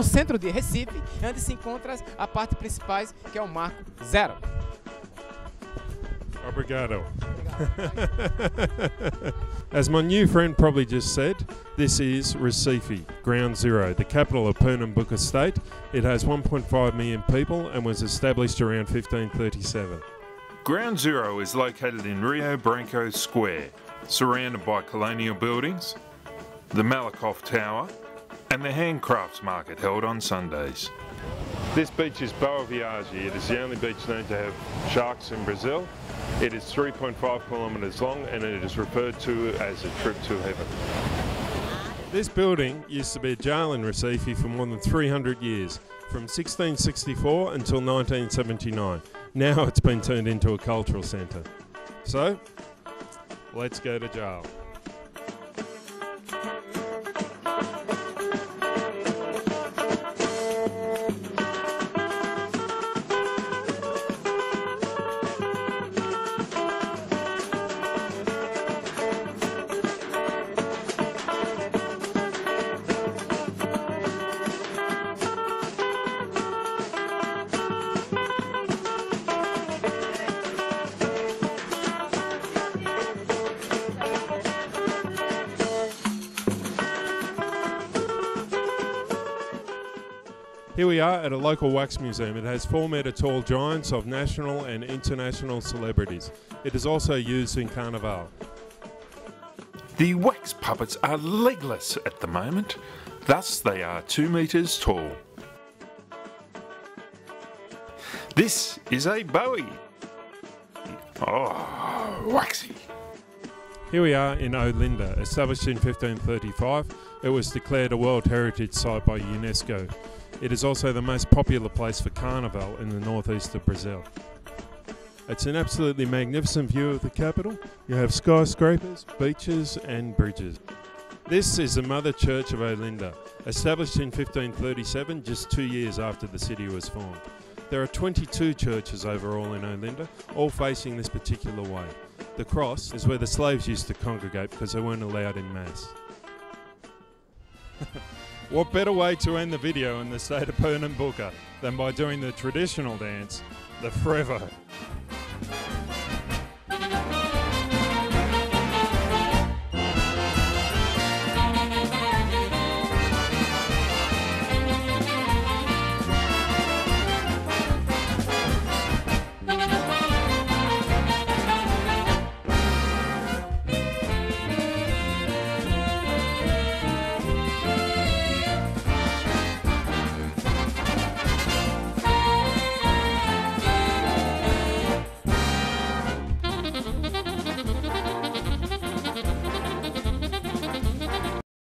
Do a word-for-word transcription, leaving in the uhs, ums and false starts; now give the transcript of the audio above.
centro de Recife, onde se encontra a parte principal, que é o Marco Zero. Obrigado. As my new friend probably just said, this is Recife, Ground Zero, the capital of Pernambuco state. It has one point five million people and was established around fifteen thirty-seven. Ground Zero is located in Rio Branco Square, surrounded by colonial buildings, the Malakoff Tower, and the handcrafts market held on Sundays. This beach is Boa Viagem. It is the only beach known to have sharks in Brazil. It is three point five kilometres long and it is referred to as a trip to heaven. This building used to be a jail in Recife for more than three hundred years, from sixteen sixty-four until nineteen seventy-nine. Now it's been turned into a cultural centre. So, let's go to jail. Here we are at a local wax museum. It has four metre tall giants of national and international celebrities. It is also used in Carnival. The wax puppets are legless at the moment, thus they are two metres tall. This is a Bowie. Oh, waxy. Here we are in Olinda, established in fifteen thirty-five. It was declared a World Heritage Site by UNESCO. It is also the most popular place for Carnival in the northeast of Brazil. It's an absolutely magnificent view of the capital. You have skyscrapers, beaches and bridges. This is the Mother Church of Olinda, established in fifteen thirty-seven, just two years after the city was formed. There are twenty-two churches overall in Olinda, all facing this particular way. The cross is where the slaves used to congregate because they weren't allowed in mass. What better way to end the video in the state of Pernambuco than by doing the traditional dance, the Frevo.